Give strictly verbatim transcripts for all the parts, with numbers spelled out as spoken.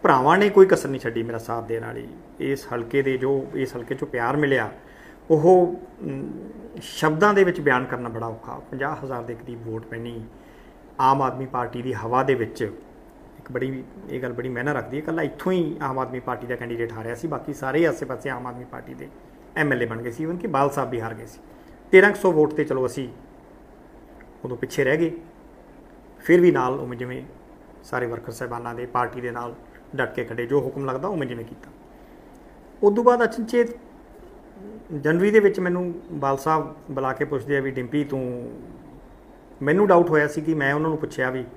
ਭਰਾਵਾਂ ਨੇ ਕੋਈ ਕਸਰ ਨਹੀਂ ਛੱਡੀ ਮੇਰਾ ਸਾਥ ਦੇਣ ਵਾਲੀ। ਇਸ ਹਲਕੇ ਦੇ ਜੋ ਇਸ ਹਲਕੇ 'ਚੋਂ ਪਿਆਰ ਮਿਲਿਆ ਉਹ ਸ਼ਬਦਾਂ ਦੇ ਵਿੱਚ ਬਿਆਨ ਕਰਨਾ ਬੜਾ ਔਖਾ। ਪੰਜਾਹ ਹਜ਼ਾਰ ਦੇ ਕਰੀਬ ਵੋਟ ਪੈਣੀ ਆਮ ਆਦਮੀ ਪਾਰਟੀ ਦੀ ਹਵਾ ਦੇ ਵਿੱਚ। ਇੱਕ ਬੜੀ ਇਹ ਗੱਲ ਬੜੀ ਮਾਇਨਾ ਰੱਖਦੀ ਹੈ, ਇਕੱਲਾ ਇੱਥੋਂ ਹੀ ਆਮ ਆਦਮੀ ਪਾਰਟੀ ਦਾ ਕੈਂਡੀਡੇਟ ਹਾਰਿਆ ਸੀ, ਬਾਕੀ ਸਾਰੇ ਆਸੇ ਪਾਸੇ ਆਮ ਆਦਮੀ ਪਾਰਟੀ ਦੇ ਐਮ ਐਲ ਏ ਬਣ ਗਏ ਸੀ। ਈਵਨ ਕਿ ਬਾਲ ਸਾਹਿਬ ਵੀ ਹਾਰ ਗਏ ਸੀ। ਤੇਰ੍ਹਾਂ ਕੁ ਸੌ ਵੋਟ 'ਤੇ ਚਲੋ ਅਸੀਂ ਉਦੋਂ ਪਿੱਛੇ ਰਹਿ ਗਏ। ਫਿਰ ਵੀ ਨਾਲ ਉਵੇਂ ਜਿਵੇਂ ਸਾਰੇ ਵਰਕਰ ਸਾਹਿਬਾਨਾਂ ਦੇ ਪਾਰਟੀ ਦੇ ਨਾਲ ਡਟ ਕੇ ਖੜੇ, ਜੋ ਹੁਕਮ ਲੱਗਦਾ ਉਵੇਂ ਜਿਵੇਂ ਕੀਤਾ। ਉਦੋਂ ਬਾਅਦ ਅਚਨਚੇਤ ਜਨਵਰੀ ਦੇ ਵਿੱਚ ਮੈਨੂੰ ਬਾਲ ਸਾਹਿਬ ਬੁਲਾ ਕੇ ਪੁੱਛਦੇ ਆ ਵੀ ਡਿੰਪੀ ਤੂੰ, ਮੈਨੂੰ ਡਾਊਟ ਹੋਇਆ ਸੀ ਕਿ ਮੈਂ ਉਹਨਾਂ ਨੂੰ ਪੁੱਛਿਆ ਵੀ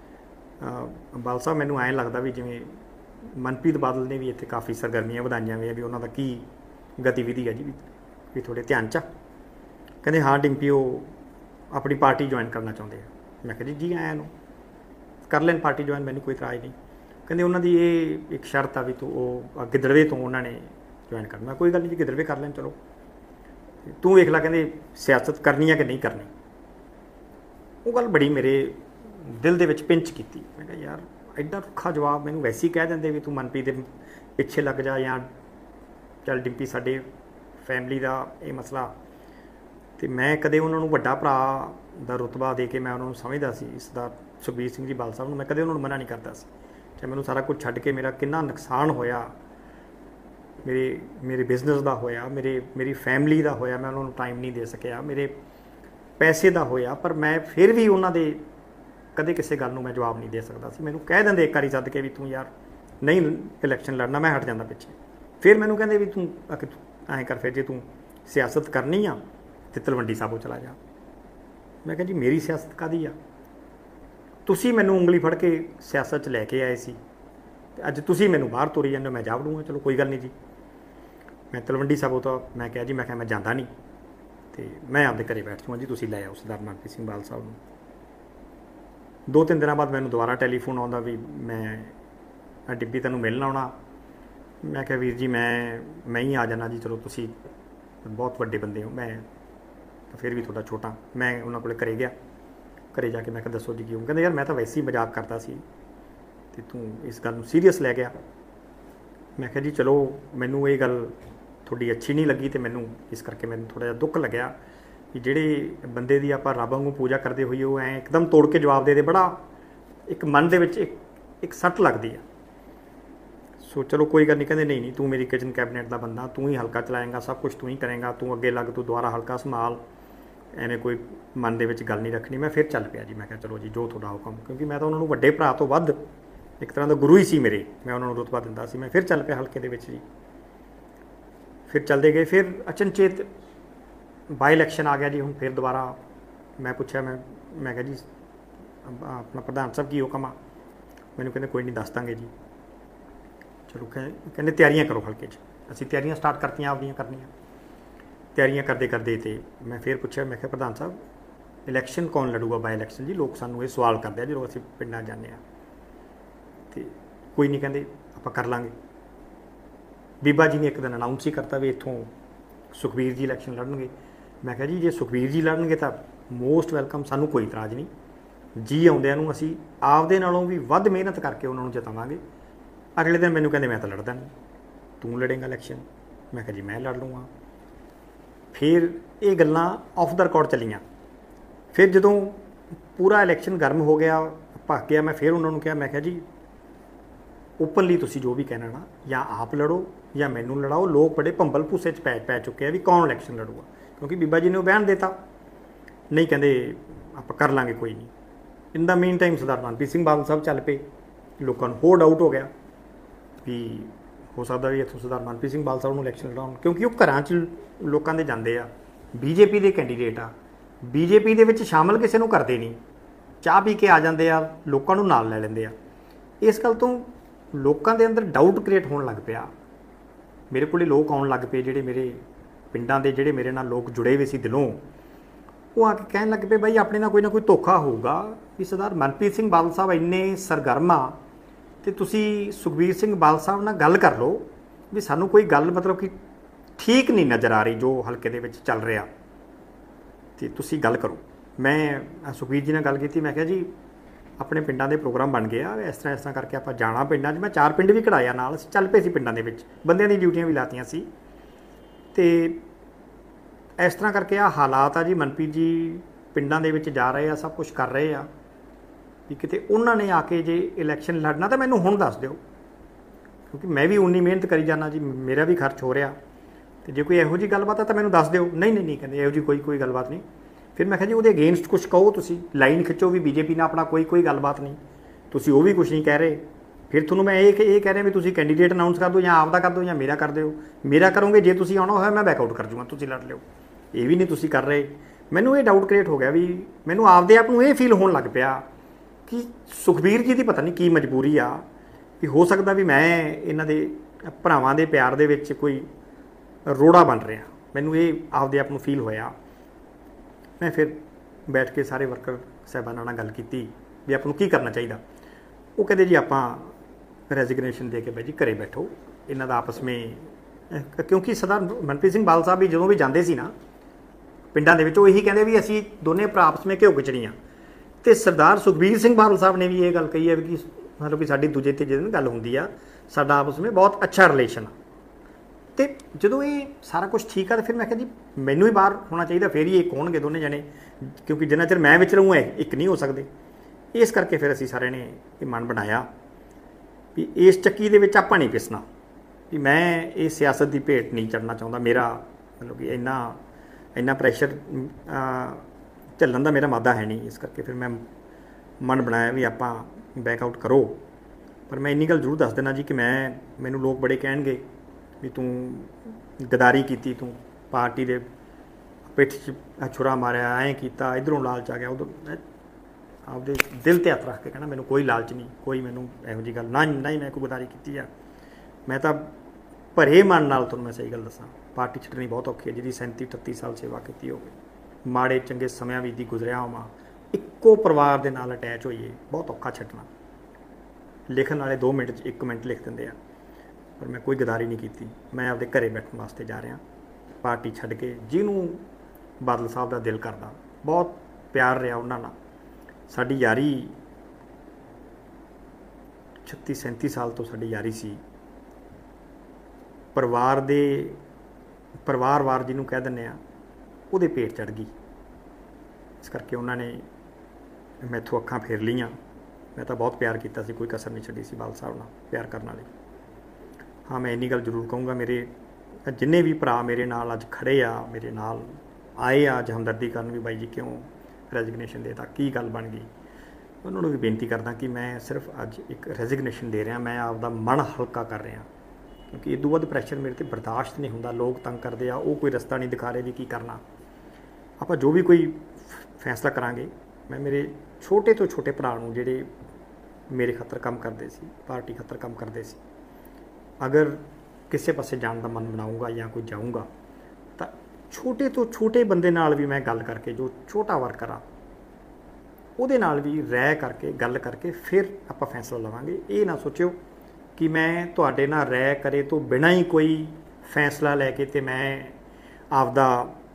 ਬਾਲ ਸਾਹਿਬ ਮੈਨੂੰ ਐਂ ਲੱਗਦਾ ਵੀ ਜਿਵੇਂ ਮਨਪ੍ਰੀਤ ਬਾਦਲ ਨੇ ਵੀ ਇੱਥੇ ਕਾਫੀ ਸਰਗਰਮੀਆਂ ਵਧਾਈਆਂ ਵੀ ਵੀ ਉਹਨਾਂ ਦਾ ਕੀ ਗਤੀਵਿਧੀ ਹੈ ਜੀ ਵੀ ਵੀ ਤੁਹਾਡੇ ਧਿਆਨ 'ਚ। ਕਹਿੰਦੇ ਹਾਂ ਡਿੰਪੀ ਉਹ ਆਪਣੀ ਪਾਰਟੀ ਜੁਆਇਨ ਕਰਨਾ ਚਾਹੁੰਦੇ ਆ। ਮੈਂ ਕਿਹਾ ਜੀ ਜੀ ਆਇਆਂ ਨੂੰ ਕਰ ਲੈਣ ਪਾਰਟੀ ਜੁਆਇਨ, ਮੈਨੂੰ ਕੋਈ ਇਤਰਾਜ਼ ਨਹੀਂ। ਕਹਿੰਦੇ ਉਹਨਾਂ ਦੀ ਇਹ ਇੱਕ ਸ਼ਰਤ ਆ ਵੀ ਤੂੰ ਉਹ ਗਿੱਦੜਵੇ ਤੋਂ ਉਹਨਾਂ ਨੇ ਜੁਆਇਨ ਕਰਨਾ। ਕੋਈ ਗੱਲ ਨਹੀਂ ਜੀ ਗਿੱਦੜਵੇ ਕਰ ਲੈਣ, ਚਲੋ ਤੂੰ ਵੇਖ ਲੈ ਕਹਿੰਦੇ ਸਿਆਸਤ ਕਰਨੀ ਆ ਕਿ ਨਹੀਂ ਕਰਨੀ। ਉਹ ਗੱਲ ਬੜੀ ਮੇਰੇ ਦਿਲ ਦੇ ਵਿੱਚ ਪਿੰਚ ਕੀਤੀ। ਮੈਂ ਕਿਹਾ ਯਾਰ ਐਡਾ ਰੁੱਖਾ ਜਵਾਬ ਮੈਨੂੰ ਵੈਸੇ ਹੀ ਕਹਿ ਦਿੰਦੇ ਵੀ ਤੂੰ ਮਨਪ੍ਰੀਤ ਦੇ ਪਿੱਛੇ ਲੱਗ ਜਾ ਜਾਂ ਚੱਲ ਡਿੰਪੀ ਸਾਡੇ ਫੈਮਿਲੀ ਦਾ ਇਹ ਮਸਲਾ। ਅਤੇ ਮੈਂ ਕਦੇ ਉਹਨਾਂ ਨੂੰ ਵੱਡਾ ਭਰਾ ਦਾ ਰੁਤਬਾ ਦੇ ਕੇ ਮੈਂ ਉਹਨਾਂ ਨੂੰ ਸਮਝਦਾ ਸੀ। ਇਸ ਦਾ ਸੁਖਬੀਰ ਸਿੰਘ ਜੀ ਬਾਲ ਸਾਹਿਬ ਨੂੰ ਮੈਂ ਕਦੇ ਉਹਨਾਂ ਨੂੰ ਮਨਾ ਨਹੀਂ ਕਰਦਾ ਸੀ। ਚਾਹੇ ਮੈਨੂੰ ਸਾਰਾ ਕੁਝ ਛੱਡ ਕੇ ਮੇਰਾ ਕਿੰਨਾ ਨੁਕਸਾਨ ਹੋਇਆ, ਮੇਰੇ ਮੇਰੇ ਬਿਜ਼ਨਸ ਦਾ ਹੋਇਆ, ਮੇਰੇ ਮੇਰੀ ਫੈਮਿਲੀ ਦਾ ਹੋਇਆ, ਮੈਂ ਉਹਨਾਂ ਨੂੰ ਟਾਈਮ ਨਹੀਂ ਦੇ ਸਕਿਆ, ਮੇਰੇ ਪੈਸੇ ਦਾ ਹੋਇਆ, ਪਰ ਮੈਂ ਫਿਰ ਵੀ ਉਹਨਾਂ ਦੇ ਕਦੇ ਕਿਸੇ ਗੱਲ ਨੂੰ ਮੈਂ ਜਵਾਬ ਨਹੀਂ ਦੇ ਸਕਦਾ ਸੀ। ਮੈਨੂੰ ਕਹਿ ਦਿੰਦੇ ਇੱਕ ਵਾਰੀ ਸੱਦ ਕੇ ਵੀ ਤੂੰ ਯਾਰ ਨਹੀਂ ਇਲੈਕਸ਼ਨ ਲੜਨਾ, ਮੈਂ ਹਟ ਜਾਂਦਾ ਪਿੱਛੇ। ਫਿਰ ਮੈਨੂੰ ਕਹਿੰਦੇ ਵੀ ਤੂੰ ਐਂ ਕਰ, ਫਿਰ ਜੇ ਤੂੰ ਸਿਆਸਤ ਕਰਨੀ ਆ ਤੇ ਤਲਵੰਡੀ ਸਾਬੋ ਚਲਾ ਜਾ। ਮੈਂ ਕਿਹਾ ਜੀ ਮੇਰੀ ਸਿਆਸਤ ਕਾਹਦੀ ਆ? ਤੁਸੀਂ ਮੈਨੂੰ ਉਂਗਲੀ ਫੜ ਕੇ ਸਿਆਸਤ 'ਚ ਲੈ ਕੇ ਆਏ ਸੀ ਅਤੇ ਅੱਜ ਤੁਸੀਂ ਮੈਨੂੰ ਬਾਹਰ ਤੋਰੀ ਜਾਂਦੇ ਹੋ, ਮੈਂ ਜਾ ਵੜੂੰਗਾ। ਚਲੋ ਕੋਈ ਗੱਲ ਨਹੀਂ ਜੀ। ਮੈਂ ਤਲਵੰਡੀ ਸਾਬੋ ਤੋਂ ਮੈਂ ਕਿਹਾ ਜੀ ਮੈਂ ਕਿਹਾ ਮੈਂ ਜਾਂਦਾ ਨਹੀਂ ਅਤੇ ਮੈਂ ਆਪਦੇ ਘਰੇ ਬੈਠ ਜਾਊਂਗਾ ਜੀ, ਤੁਸੀਂ ਲੈ ਆਓ ਸਰਦਾਰ ਮਨਪ੍ਰੀਤ ਸਿੰਘ ਬਾਲ ਸਾਹਿਬ ਨੂੰ। ਦੋ ਤਿੰਨ ਦਿਨਾਂ ਬਾਅਦ ਮੈਨੂੰ ਦੁਬਾਰਾ ਟੈਲੀਫੋਨ ਆਉਂਦਾ ਵੀ ਮੈਂ ਡਿੰਪੀ ਤੈਨੂੰ ਮਿਲਣ ਆਉਣਾ। ਮੈਂ ਕਿਹਾ ਵੀਰ ਜੀ ਮੈਂ ਮੈਂ ਹੀ ਆ ਜਾਣਾ ਜੀ, ਚਲੋ ਤੁਸੀਂ ਬਹੁਤ ਵੱਡੇ ਬੰਦੇ ਹੋ, ਮੈਂ ਤਾਂ ਫਿਰ ਵੀ ਤੁਹਾਡਾ ਛੋਟਾ। ਮੈਂ ਉਹਨਾਂ ਕੋਲ ਘਰੇ ਗਿਆ। ਘਰੇ ਜਾ ਕੇ ਮੈਂ ਕਿਹਾ ਦੱਸੋ ਜੀ ਕਿਉਂ? ਕਹਿੰਦੇ ਯਾਰ ਮੈਂ ਤਾਂ ਵੈਸੇ ਹੀ ਮਜ਼ਾਕ ਕਰਦਾ ਸੀ ਅਤੇ ਤੂੰ ਇਸ ਗੱਲ ਨੂੰ ਸੀਰੀਅਸ ਲੈ ਗਿਆ। ਮੈਂ ਕਿਹਾ ਜੀ ਚਲੋ ਮੈਨੂੰ ਇਹ ਗੱਲ ਤੁਹਾਡੀ ਅੱਛੀ ਨਹੀਂ ਲੱਗੀ ਅਤੇ ਮੈਨੂੰ ਇਸ ਕਰਕੇ ਮੈਨੂੰ ਥੋੜ੍ਹਾ ਜਿਹਾ ਦੁੱਖ ਲੱਗਿਆ ਕਿ ਜਿਹੜੇ ਬੰਦੇ ਦੀ ਆਪਾਂ ਰੱਬ ਵਾਂਗੂ ਪੂਜਾ ਕਰਦੇ ਹੋਈਏ ਉਹ ਐਂ ਇੱਕਦਮ ਤੋੜ ਕੇ ਜਵਾਬ ਦੇ ਦੇ, ਬੜਾ ਇੱਕ ਮਨ ਦੇ ਵਿੱਚ ਇੱਕ ਇੱਕ ਸੱਟ ਲੱਗਦੀ ਆ। ਸੋ ਚਲੋ ਕੋਈ ਗੱਲ ਨਹੀਂ। ਕਹਿੰਦੇ ਨਹੀਂ ਨਹੀਂ ਤੂੰ ਮੇਰੀ ਕਿਚਨ ਕੈਬਨਿਟ ਦਾ ਬੰਦਾ, ਤੂੰ ਹੀ ਹਲਕਾ ਚਲਾਏਂਗਾ, ਸਭ ਕੁਛ ਤੂੰ ਹੀ ਕਰੇਂਗਾ, ਤੂੰ ਅੱਗੇ ਲੱਗ, ਤੂੰ ਦੁਬਾਰਾ ਹਲਕਾ ਸੰਭਾਲ, ਐਵੇਂ ਕੋਈ ਮਨ ਦੇ ਵਿੱਚ ਗੱਲ ਨਹੀਂ ਰੱਖਣੀ। ਮੈਂ ਫਿਰ ਚੱਲ ਪਿਆ ਜੀ। ਮੈਂ ਕਿਹਾ ਚਲੋ ਜੀ ਜੋ ਤੁਹਾਡਾ ਹੁਕਮ, ਕਿਉਂਕਿ ਮੈਂ ਤਾਂ ਉਹਨਾਂ ਨੂੰ ਵੱਡੇ ਭਰਾ ਤੋਂ ਵੱਧ ਇੱਕ ਤਰ੍ਹਾਂ ਦਾ ਗੁਰੂ ਹੀ ਸੀ ਮੇਰੇ, ਮੈਂ ਉਹਨਾਂ ਨੂੰ ਰੁਤਬਾ ਦਿੰਦਾ ਸੀ। ਮੈਂ ਫਿਰ ਚੱਲ ਪਿਆ ਹਲਕੇ ਦੇ ਵਿੱਚ ਜੀ। ਫਿਰ ਚੱਲਦੇ ਗਏ। ਫਿਰ ਅਚਨਚੇਤ ਬਾਈ ਇਲੈਕਸ਼ਨ ਆ ਗਿਆ ਜੀ। ਹੁਣ ਫਿਰ ਦੁਬਾਰਾ ਮੈਂ ਪੁੱਛਿਆ, ਮੈਂ ਮੈਂ ਕਿਹਾ ਜੀ ਆਪਣਾ ਪ੍ਰਧਾਨ ਸਾਹਿਬ ਕੀ ਹੁਕਮ ਆ? ਮੈਨੂੰ ਕਹਿੰਦੇ ਕੋਈ ਨਹੀਂ ਦੱਸ ਦਾਂਗੇ ਜੀ। ਚਲੋ ਕਹਿੰਦੇ ਤਿਆਰੀਆਂ ਕਰੋ ਹਲਕੇ 'ਚ। ਅਸੀਂ ਤਿਆਰੀਆਂ ਸਟਾਰਟ ਕਰਤੀਆਂ ਆਪਦੀਆਂ ਕਰਨੀਆਂ। ਤਿਆਰੀਆਂ ਕਰਦੇ ਕਰਦੇ ਅਤੇ ਮੈਂ ਫਿਰ ਪੁੱਛਿਆ, ਮੈਂ ਕਿਹਾ ਪ੍ਰਧਾਨ ਸਾਹਿਬ ਇਲੈਕਸ਼ਨ ਕੌਣ ਲੜੂਗਾ ਬਾਈ ਇਲੈਕਸ਼ਨ ਜੀ? ਲੋਕ ਸਾਨੂੰ ਇਹ ਸਵਾਲ ਕਰਦੇ ਆ ਜਦੋਂ ਅਸੀਂ ਪਿੰਡਾਂ ਜਾਂਦੇ ਹਾਂ। ਅਤੇ ਕੋਈ ਨਹੀਂ ਕਹਿੰਦੇ ਆਪਾਂ ਕਰ ਲਾਂਗੇ। ਬੀਬਾ ਜੀ ਨੇ ਇੱਕ ਦਿਨ ਅਨਾਊਂਸ ਹੀ ਕਰਤਾ ਵੀ ਇੱਥੋਂ ਸੁਖਬੀਰ ਜੀ ਇਲੈਕਸ਼ਨ ਲੜਨਗੇ। ਮੈਂ ਕਿਹਾ ਜੀ ਜੇ ਸੁਖਬੀਰ ਜੀ ਲੜਨਗੇ ਤਾਂ ਮੋਸਟ ਵੈਲਕਮ, ਸਾਨੂੰ ਕੋਈ ਇਤਰਾਜ਼ ਨਹੀਂ ਜੀ। ਆਉਂਦਿਆਂ ਨੂੰ ਅਸੀਂ ਆਪਦੇ ਨਾਲੋਂ ਵੀ ਵੱਧ ਮਿਹਨਤ ਕਰਕੇ ਉਹਨਾਂ ਨੂੰ ਜਿਤਾਵਾਂਗੇ। ਅਗਲੇ ਦਿਨ ਮੈਨੂੰ ਕਹਿੰਦੇ ਮੈਂ ਤਾਂ ਲੜਦਾ ਨਹੀਂ, ਤੂੰ ਲੜੇਂਗਾ ਇਲੈਕਸ਼ਨ। ਮੈਂ ਕਿਹਾ ਜੀ ਮੈਂ ਲੜ ਲੂੰਗਾ। ਫਿਰ ਇਹ ਗੱਲਾਂ ਆਫ ਦਾ ਰਿਕਾਰਡ ਚੱਲੀਆਂ। ਫਿਰ ਜਦੋਂ ਪੂਰਾ ਇਲੈਕਸ਼ਨ ਗਰਮ ਹੋ ਗਿਆ, ਭੱਕ ਗਿਆ, ਮੈਂ ਫਿਰ ਉਹਨਾਂ ਨੂੰ ਕਿਹਾ, ਮੈਂ ਕਿਹਾ ਜੀ ਓਪਨਲੀ ਤੁਸੀਂ ਜੋ ਵੀ ਕਹਿਣਾ ਨਾ, ਜਾਂ ਆਪ ਲੜੋ ਜਾਂ ਮੈਨੂੰ ਲੜਾਓ। ਲੋਕ ਬੜੇ ਭੰਬਲ ਭੂਸੇ 'ਚ ਪੈ ਪੈ ਚੁੱਕੇ ਆ ਵੀ ਕੌਣ ਇਲੈਕਸ਼ਨ ਲੜੂਗਾ, ਕਿਉਂਕਿ ਬੀਬਾ ਜੀ ਨੇ ਉਹ ਬਿਆਨ ਦਿੱਤਾ। ਨਹੀਂ ਕਹਿੰਦੇ ਆਪਾਂ ਕਰ ਲਾਂਗੇ, ਕੋਈ ਨਹੀਂ। ਇਨ ਦਾ ਮੇਨ ਟਾਈਮ ਸਰਦਾਰ ਮਨਪ੍ਰੀਤ ਸਿੰਘ ਬਾਦਲ ਸਾਹਿਬ ਚੱਲ ਪਏ। ਲੋਕਾਂ ਨੂੰ ਹੋਰ ਡਾਊਟ ਹੋ ਗਿਆ ਵੀ ਹੋ ਸਕਦਾ ਵੀ ਇੱਥੋਂ ਸਰਦਾਰ ਮਨਪ੍ਰੀਤ ਸਿੰਘ ਬਾਦਲ ਸਾਹਿਬ ਨੂੰ ਇਲੈਕਸ਼ਨ ਲੜਾਉਣ, ਕਿਉਂਕਿ ਉਹ ਘਰਾਂ 'ਚ ਲੋਕਾਂ ਦੇ ਜਾਂਦੇ ਆ, ਬੀਜੇਪੀ ਦੇ ਕੈਂਡੀਡੇਟ ਆ, ਬੀਜੇਪੀ ਦੇ ਵਿੱਚ ਸ਼ਾਮਲ ਕਿਸੇ ਨੂੰ ਕਰਦੇ ਨਹੀਂ, ਚਾਹ ਪੀ ਕੇ ਆ ਜਾਂਦੇ ਆ, ਲੋਕਾਂ ਨੂੰ ਨਾਲ ਲੈ ਲੈਂਦੇ ਆ। ਇਸ ਗੱਲ ਤੋਂ ਲੋਕਾਂ ਦੇ ਅੰਦਰ ਡਾਊਟ ਕ੍ਰੀਏਟ ਹੋਣ ਲੱਗ ਪਿਆ। ਮੇਰੇ ਕੋਲ ਲੋਕ ਆਉਣ ਲੱਗ ਪਏ ਜਿਹੜੇ ਮੇਰੇ ਪਿੰਡਾਂ ਦੇ, ਜਿਹੜੇ ਮੇਰੇ ਨਾਲ ਲੋਕ ਜੁੜੇ ਹੋਏ ਸੀ ਦਿਲੋਂ, ਉਹ ਆ ਕੇ ਕਹਿਣ ਲੱਗ ਪਏ ਬਾਈ ਆਪਣੇ ਨਾਲ ਕੋਈ ਨਾ ਕੋਈ ਧੋਖਾ ਹੋਊਗਾ ਵੀ ਸਰਦਾਰ ਮਨਪ੍ਰੀਤ ਸਿੰਘ ਬਾਦਲ ਸਾਹਿਬ ਇੰਨੇ ਸਰਗਰਮ ਆ ਅਤੇ ਤੁਸੀਂ ਸੁਖਬੀਰ ਸਿੰਘ ਬਾਦਲ ਸਾਹਿਬ ਨਾਲ ਗੱਲ ਕਰ ਲਓ ਵੀ ਸਾਨੂੰ ਕੋਈ ਗੱਲ ਮਤਲਬ ਕਿ ਠੀਕ ਨਹੀਂ ਨਜ਼ਰ ਆ ਰਹੀ ਜੋ ਹਲਕੇ ਦੇ ਵਿੱਚ ਚੱਲ ਰਿਹਾ, ਅਤੇ ਤੁਸੀਂ ਗੱਲ ਕਰੋ। ਮੈਂ ਸੁਖਬੀਰ ਜੀ ਨਾਲ ਗੱਲ ਕੀਤੀ। ਮੈਂ ਕਿਹਾ ਜੀ ਆਪਣੇ ਪਿੰਡਾਂ ਦੇ ਪ੍ਰੋਗਰਾਮ ਬਣ ਗਏ ਆ, ਇਸ ਤਰ੍ਹਾਂ ਇਸ ਤਰ੍ਹਾਂ ਕਰਕੇ ਆਪਾਂ ਜਾਣਾ ਪਿੰਡਾਂ 'ਚ। ਮੈਂ ਚਾਰ ਪਿੰਡ ਵੀ ਕਢਾਇਆ ਨਾਲ, ਅਸੀਂ ਚੱਲ ਪਏ ਸੀ ਪਿੰਡਾਂ ਦੇ ਵਿੱਚ, ਬੰਦਿਆਂ ਦੀਆਂ ਡਿਊਟੀਆਂ ਵੀ ਲਾਤੀਆਂ ਸੀ। ਅਤੇ ਇਸ ਤਰ੍ਹਾਂ ਕਰਕੇ ਆ ਹਾਲਾਤ ਆ ਜੀ। ਮਨਪ੍ਰੀਤ ਜੀ ਪਿੰਡਾਂ ਦੇ ਵਿੱਚ ਜਾ ਰਹੇ ਆ, ਸਭ ਕੁਛ ਕਰ ਰਹੇ ਆ, ਵੀ ਕਿਤੇ ਉਹਨਾਂ ਨੇ ਆ ਕੇ ਜੇ ਇਲੈਕਸ਼ਨ ਲੜਨਾ ਤਾਂ ਮੈਨੂੰ ਹੁਣ ਦੱਸ ਦਿਓ, ਕਿਉਂਕਿ ਮੈਂ ਵੀ ਉਨੀ ਮਿਹਨਤ ਕਰੀ ਜਾਂਦਾ ਜੀ, ਮੇਰਾ ਵੀ ਖਰਚ ਹੋ ਰਿਹਾ। ਅਤੇ ਜੇ ਕੋਈ ਇਹੋ ਜਿਹੀ ਗੱਲਬਾਤ ਆ ਤਾਂ ਮੈਨੂੰ ਦੱਸ ਦਿਓ। ਨਹੀਂ ਨਹੀਂ ਨਹੀਂ ਕਹਿੰਦੇ ਇਹੋ ਜਿਹੀ ਕੋਈ ਕੋਈ ਗੱਲਬਾਤ ਨਹੀਂ। ਫਿਰ ਮੈਂ ਕਿਹਾ ਜੀ ਉਹਦੇ ਅਗੇਂਸਟ ਕੁਛ ਕਹੋ, ਤੁਸੀਂ ਲਾਈਨ ਖਿੱਚੋ ਵੀ ਬੀਜੇਪੀ ਨਾਲ ਆਪਣਾ ਕੋਈ ਕੋਈ ਗੱਲਬਾਤ ਨਹੀਂ, ਤੁਸੀਂ ਉਹ ਵੀ ਕੁਛ ਨਹੀਂ ਕਹਿ ਰਹੇ। ਫਿਰ ਤੁਹਾਨੂੰ ਮੈਂ ਇਹ ਇਹ ਕਹਿ ਰਿਹਾ ਵੀ ਤੁਸੀਂ ਕੈਂਡੀਡੇਟ ਅਨਾਊਂਸ ਕਰ ਦਿਓ, ਜਾਂ ਆਪਦਾ ਕਰ ਦਿਓ ਜਾਂ ਮੇਰਾ ਕਰ ਦਿਓ। ਮੇਰਾ ਕਰੋਗੇ, ਜੇ ਤੁਸੀਂ ਆਉਣਾ ਹੋਇਆ ਮੈਂ ਬੈਕਆਊਟ ਕਰ ਜੂਗਾ, ਤੁਸੀਂ ਲੜ ਲਿਓ। ਇਹ ਵੀ ਨਹੀਂ ਤੁਸੀਂ ਕਰ ਰਹੇ। ਮੈਨੂੰ ਇਹ ਡਾਊਟ ਕ੍ਰੀਏਟ ਹੋ ਗਿਆ ਵੀ ਮੈਨੂੰ ਆਪਦੇ ਆਪ ਨੂੰ ਇਹ ਫੀਲ ਹੋਣ ਲੱਗ ਪਿਆ ਕਿ ਸੁਖਬੀਰ ਜੀ ਦੀ ਪਤਾ ਨਹੀਂ ਕੀ ਮਜਬੂਰੀ ਆ, ਵੀ ਹੋ ਸਕਦਾ ਵੀ ਮੈਂ ਇਹਨਾਂ ਦੇ ਭਰਾਵਾਂ ਦੇ ਪਿਆਰ ਦੇ ਵਿੱਚ ਕੋਈ ਰੋੜਾ ਬਣ ਰਿਹਾ। ਮੈਨੂੰ ਇਹ ਆਪਦੇ ਆਪ ਨੂੰ ਫੀਲ ਹੋਇਆ। ਮੈਂ ਫਿਰ ਬੈਠ ਕੇ ਸਾਰੇ ਵਰਕਰ ਸਾਹਿਬਾਨਾਂ ਨਾਲ ਗੱਲ ਕੀਤੀ ਵੀ ਆਪਾਂ ਨੂੰ ਕੀ ਕਰਨਾ ਚਾਹੀਦਾ। ਉਹ ਕਹਿੰਦੇ ਜੀ ਆਪਾਂ ਰੈਜ਼ਿਗਨੇਸ਼ਨ ਦੇ ਕੇ ਬਾਈ ਜੀ ਘਰੇ ਬੈਠੋ, ਇਹਨਾਂ ਦਾ ਆਪਸ ਵਿੱਚ, ਕਿਉਂਕਿ ਸਰਦਾਰ ਮਨਪ੍ਰੀਤ ਸਿੰਘ ਬਾਦਲ ਸਾਹਿਬ ਵੀ ਜਦੋਂ ਵੀ ਜਾਂਦੇ ਸੀ ਨਾ ਪਿੰਡਾਂ ਦੇ ਵਿੱਚ, ਉਹ ਇਹੀ ਕਹਿੰਦੇ ਵੀ ਅਸੀਂ ਦੋਨੇ ਭਰਾ ਆਪਸ ਵਿੱਚ ਘਿਓ ਖਿਚੜੀਆਂ। ਅਤੇ ਸਰਦਾਰ ਸੁਖਬੀਰ ਸਿੰਘ ਬਾਦਲ ਸਾਹਿਬ ਨੇ ਵੀ ਇਹ ਗੱਲ ਕਹੀ ਹੈ ਵੀ ਕਿ ਮਤਲਬ ਕਿ ਸਾਡੀ ਦੂਜੇ ਤੀਜੇ ਦਿਨ ਗੱਲ ਹੁੰਦੀ ਆ, ਸਾਡਾ ਆਪਸ ਵਿੱਚ ਬਹੁਤ ਅੱਛਾ ਰਿਲੇਸ਼ਨ ਆ। ਅਤੇ ਜਦੋਂ ਇਹ ਸਾਰਾ ਕੁਛ ਠੀਕ ਆ ਤਾਂ ਫਿਰ ਮੈਂ ਕਿਹਾ ਜੀ ਮੈਨੂੰ ਹੀ ਬਾਹਰ ਹੋਣਾ ਚਾਹੀਦਾ, ਫਿਰ ਹੀ ਇੱਕ ਹੋਣਗੇ ਦੋਨੇ ਜਣੇ, ਕਿਉਂਕਿ ਜਿੰਨਾ ਚਿਰ ਮੈਂ ਵਿੱਚ ਰਹੂੰਗਾ ਇੱਕ ਨਹੀਂ ਹੋ ਸਕਦੇ। ਇਸ ਕਰਕੇ ਫਿਰ ਅਸੀਂ ਸਾਰਿਆਂ ਨੇ ਇਹ ਮਨ ਬਣਾਇਆ ਵੀ ਇਸ ਚੱਕੀ ਦੇ ਵਿੱਚ ਆਪਾਂ ਨਹੀਂ ਪਿਸਣਾ, ਵੀ ਮੈਂ ਇਹ ਸਿਆਸਤ ਦੀ ਭੇਟ ਨਹੀਂ ਚੜ੍ਹਨਾ ਚਾਹੁੰਦਾ। ਮੇਰਾ ਮਤਲਬ ਕਿ ਇੰਨਾ ਇੰਨਾ ਪ੍ਰੈਸ਼ਰ ਝੱਲਣ ਦਾ ਮੇਰਾ ਮਾਦਾ ਹੈ ਨਹੀਂ। ਇਸ ਕਰਕੇ ਫਿਰ ਮੈਂ ਮਨ ਬਣਾਇਆ ਵੀ ਆਪਾਂ ਬੈਕਆਊਟ ਕਰੋ। ਪਰ ਮੈਂ ਇੰਨੀ ਗੱਲ ਜ਼ਰੂਰ ਦੱਸ ਦੇਣਾ ਜੀ ਕਿ ਮੈਂ ਮੈਨੂੰ ਲੋਕ ਬੜੇ ਕਹਿਣਗੇ ਵੀ ਤੂੰ ਗਦਾਰੀ ਕੀਤੀ, ਤੂੰ ਪਾਰਟੀ ਦੇ ਪਿੱਠ 'ਚ ਛੁਰਾ ਮਾਰਿਆ, ਐਂ ਕੀਤਾ, ਇੱਧਰੋਂ ਲਾਲਚ ਆ ਗਿਆ, ਉਧਰ। ਮੈਂ ਆਪਦੇ ਦਿਲ 'ਤੇ ਹੱਥ ਰੱਖ ਕੇ ਕਹਿਣਾ ਮੈਨੂੰ ਕੋਈ ਲਾਲਚ ਨਹੀਂ, ਕੋਈ ਮੈਨੂੰ ਇਹੋ ਜਿਹੀ ਗੱਲ ਨਾ ਨਾ ਹੀ ਮੈਂ ਕੋਈ ਗਦਾਰੀ ਕੀਤੀ ਆ। ਮੈਂ ਤਾਂ ਭਰੇ ਮਨ ਨਾਲ ਤੁਹਾਨੂੰ ਮੈਂ ਸਹੀ ਗੱਲ ਦੱਸਾਂ, ਪਾਰਟੀ ਛੱਡਣੀ ਬਹੁਤ ਔਖੀ ਹੈ। ਜਿਹਦੀ ਸੈਂਤੀ ਅਠੱਤੀ ਸਾਲ ਸੇਵਾ ਕੀਤੀ ਹੋਵੇ, ਮਾੜੇ ਚੰਗੇ ਸਮਿਆਂ ਵਿੱਚ ਦੀ ਗੁਜ਼ਰਿਆ ਹੋਵਾਂ, ਇੱਕੋ ਪਰਿਵਾਰ ਦੇ ਨਾਲ ਅਟੈਚ ਹੋਈਏ, ਬਹੁਤ ਔਖਾ ਛੱਡਣਾ। ਲਿਖਣ ਵਾਲੇ ਦੋ ਮਿੰਟ 'ਚ ਇੱਕ ਮਿੰਟ ਲਿਖ ਦਿੰਦੇ ਆ, ਪਰ ਮੈਂ ਕੋਈ ਗਦਾਰੀ ਨਹੀਂ ਕੀਤੀ। ਮੈਂ ਆਪਦੇ ਘਰੇ ਬੈਠਣ ਵਾਸਤੇ ਜਾ ਰਿਹਾ, ਪਾਰਟੀ ਛੱਡ ਕੇ। ਜਿਹਨੂੰ ਬਾਦਲ ਸਾਹਿਬ ਦਾ ਦਿਲ ਕਰਦਾ, ਬਹੁਤ ਪਿਆਰ ਰਿਹਾ ਉਹਨਾਂ ਨਾਲ। ਸਾਡੀ ਯਾਰੀ ਛੱਤੀ ਸੈਂਤੀ ਸਾਲ ਤੋਂ ਸਾਡੀ ਯਾਰੀ ਸੀ। ਪਰਿਵਾਰ ਦੇ ਪਰਿਵਾਰਵਾਰ ਜਿਹਨੂੰ ਕਹਿ ਦਿੰਦੇ ਆ, ਉਹਦੇ ਪੇਟ ਚੜ੍ਹ ਗਈ। ਇਸ ਕਰਕੇ ਉਹਨਾਂ ਨੇ ਮੈਥੋਂ ਅੱਖਾਂ ਫੇਰ ਲਈਆਂ। ਮੈਂ ਤਾਂ ਬਹੁਤ ਪਿਆਰ ਕੀਤਾ ਸੀ, ਕੋਈ ਕਸਰ ਨਹੀਂ ਛੱਡੀ ਸੀ ਬਾਦਲ ਸਾਹਿਬ ਨਾਲ ਪਿਆਰ ਕਰਨ ਵਾਲੀ। ਹਾਂ, ਮੈਂ ਇੰਨੀ ਗੱਲ ਜ਼ਰੂਰ ਕਹੂੰਗਾ, ਮੇਰੇ ਜਿੰਨੇ ਵੀ ਭਰਾ ਮੇਰੇ ਨਾਲ ਅੱਜ ਖੜ੍ਹੇ ਆ, ਮੇਰੇ ਨਾਲ ਆਏ ਆ ਅੱਜ ਹਮਦਰਦੀ ਕਰਨ ਵੀ ਬਾਈ ਜੀ ਕਿਉਂ ਰੈਜ਼ਿਗਨੇਸ਼ਨ ਦੇ ਤਾ, ਕੀ ਗੱਲ ਬਣ ਗਈ, ਉਹਨਾਂ ਨੂੰ ਵੀ ਬੇਨਤੀ ਕਰਦਾ ਕਿ ਮੈਂ ਸਿਰਫ ਅੱਜ ਇੱਕ ਰੈਜ਼ਿਗਨੇਸ਼ਨ ਦੇ ਰਿਹਾ। ਮੈਂ ਆਪਦਾ ਮਨ ਹਲਕਾ ਕਰ ਰਿਹਾ, ਕਿਉਂਕਿ ਇਹ ਤੋਂ ਵੱਧ ਪ੍ਰੈਸ਼ਰ ਮੇਰੇ 'ਤੇ ਬਰਦਾਸ਼ਤ ਨਹੀਂ ਹੁੰਦਾ। ਲੋਕ ਤੰਗ ਕਰਦੇ ਆ, ਉਹ ਕੋਈ ਰਸਤਾ ਨਹੀਂ ਦਿਖਾ ਰਹੇ ਵੀ ਕੀ ਕਰਨਾ। ਆਪਾਂ ਜੋ ਵੀ ਕੋਈ ਫੈਸਲਾ ਕਰਾਂਗੇ, ਮੈਂ ਮੇਰੇ ਛੋਟੇ ਤੋਂ ਛੋਟੇ ਭਰਾ ਨੂੰ ਜਿਹੜੇ ਮੇਰੇ ਖਾਤਰ ਕੰਮ ਕਰਦੇ ਸੀ, ਪਾਰਟੀ ਖਾਤਰ ਕੰਮ ਕਰਦੇ ਸੀ, ਅਗਰ ਕਿਸੇ ਪਾਸੇ ਜਾਣ ਦਾ ਮਨ ਬਣਾਊਂਗਾ ਜਾਂ ਕੋਈ ਜਾਊਂਗਾ ਤਾਂ ਛੋਟੇ ਤੋਂ ਛੋਟੇ ਬੰਦੇ ਨਾਲ ਵੀ ਮੈਂ ਗੱਲ ਕਰਕੇ, ਜੋ ਛੋਟਾ ਵਰਕਰ ਆ ਉਹਦੇ ਨਾਲ ਵੀ ਰਹਿ ਕਰਕੇ ਗੱਲ ਕਰਕੇ ਫਿਰ ਆਪਾਂ ਫੈਸਲਾ ਲਵਾਂਗੇ। ਇਹ ਨਾ ਸੋਚਿਓ ਕਿ ਮੈਂ ਤੁਹਾਡੇ ਨਾਲ ਰਹਿ ਕਰੇ ਤੋਂ ਬਿਨਾਂ ਹੀ ਕੋਈ ਫੈਸਲਾ ਲੈ ਕੇ ਤੇ ਮੈਂ ਆਪਦਾ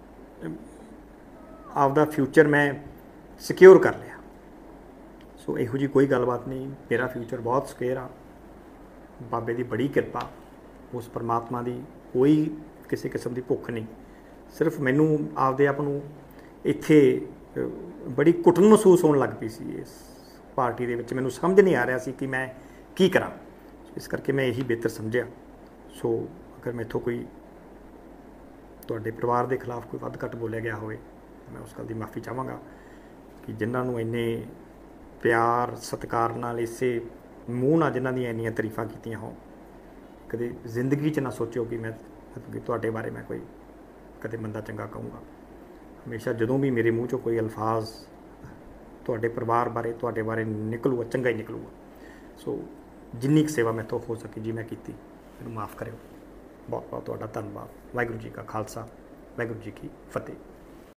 ਆਪਦਾ ਫਿਊਚਰ ਮੈਂ ਸਿਕਿਉਰ ਕਰ ਲਿਆ। ਸੋ ਇਹੋ ਜਿਹੀ ਕੋਈ ਗੱਲਬਾਤ ਨਹੀਂ। ਮੇਰਾ ਫਿਊਚਰ ਬਹੁਤ ਸਿਕਿਉਰ ਆ, ਬਾਬੇ ਦੀ ਬੜੀ ਕਿਰਪਾ, ਉਸ ਪਰਮਾਤਮਾ ਦੀ ਕੋਈ ਕਿਸੇ ਕਿਸਮ ਦੀ ਭੁੱਖ ਨਹੀਂ। ਸਿਰਫ ਮੈਨੂੰ ਆਪਦੇ ਆਪ ਨੂੰ ਇੱਥੇ ਬੜੀ ਘੁਟਨ ਮਹਿਸੂਸ ਹੋਣ ਲੱਗ ਪਈ ਸੀ ਇਸ ਪਾਰਟੀ ਦੇ ਵਿੱਚ। ਮੈਨੂੰ ਸਮਝ ਨਹੀਂ ਆ ਰਿਹਾ ਸੀ ਕਿ ਮੈਂ ਕੀ ਕਰਾਂ। ਇਸ ਕਰਕੇ ਮੈਂ ਇਹੀ ਬਿਹਤਰ ਸਮਝਿਆ। ਸੋ ਅਗਰ ਮੈਥੋਂ ਕੋਈ ਤੁਹਾਡੇ ਪਰਿਵਾਰ ਦੇ ਖਿਲਾਫ ਕੋਈ ਵੱਧ ਘੱਟ ਬੋਲਿਆ ਗਿਆ ਹੋਵੇ, ਮੈਂ ਉਸ ਗੱਲ ਦੀ ਮਾਫੀ ਚਾਹਾਂਗਾ ਕਿ ਜਿਨ੍ਹਾਂ ਨੂੰ ਇੰਨੇ ਪਿਆਰ ਸਤਿਕਾਰ ਨਾਲ, ਇਸੇ ਮੂੰਹ ਨਾਲ ਜਿਨ੍ਹਾਂ ਦੀਆਂ ਇੰਨੀਆਂ ਤਾਰੀਫਾਂ ਕੀਤੀਆਂ ਹੋਣ, ਕਦੇ ਜ਼ਿੰਦਗੀ 'ਚ ਨਾ ਸੋਚਿਓ ਕਿ ਮੈਂ ਕਿ ਤੁਹਾਡੇ ਬਾਰੇ ਮੈਂ ਕੋਈ ਕਦੇ ਮੰਦਾ ਚੰਗਾ ਕਹੂੰਗਾ। ਹਮੇਸ਼ਾ ਜਦੋਂ ਵੀ ਮੇਰੇ ਮੂੰਹ 'ਚੋਂ ਕੋਈ ਅਲਫਾਜ਼ ਤੁਹਾਡੇ ਪਰਿਵਾਰ ਬਾਰੇ, ਤੁਹਾਡੇ ਬਾਰੇ ਨਿਕਲੂਗਾ, ਚੰਗਾ ਹੀ ਨਿਕਲੂਗਾ। ਸੋ ਜਿੰਨੀ ਕੁ ਸੇਵਾ ਮੈਥੋਂ ਹੋ ਸਕੀ ਜੀ ਮੈਂ ਕੀਤੀ, ਮੈਨੂੰ ਮਾफ़ ਕਰਿਓ। ਬਹੁਤ ਬਹੁਤ ਤੁਹਾਡਾ ਧੰਨਵਾਦ। ਵਾਹਿਗੁਰੂ ਜੀ ਕਾ ਖਾਲਸਾ, ਵਾਹਿਗੁਰੂ ਜੀ ਕੀ ਫਤਿਹ।